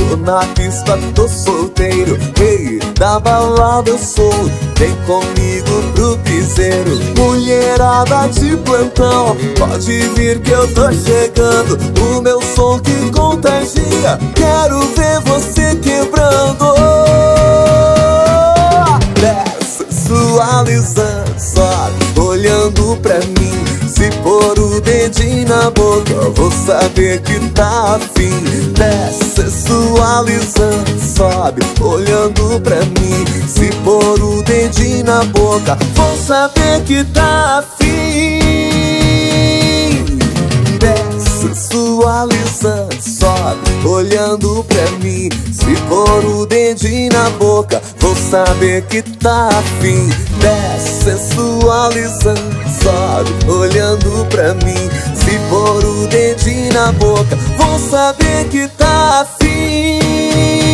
tô na pista, tô solteiro. Ei, da balada eu sou, vem comigo pro piseiro. Mulherada de plantão, pode vir que eu tô chegando. O meu som que contagia, quero ver você quebrando. Desce sensualizando, sobe olhando pra mim. Se pôr o dedinho na boca, vou saber que tá afim. Desce sensualizando, sobe olhando pra mim. Se pôr o dedinho na boca, vou saber que tá afim. Desce sensualizando, sobe olhando pra mim. Se pôr o dedinho na boca, vou saber que tá afim. Desce sensualizando, sobe olhando pra mim. Se pôr o dedinho na boca, vou saber que tá afim.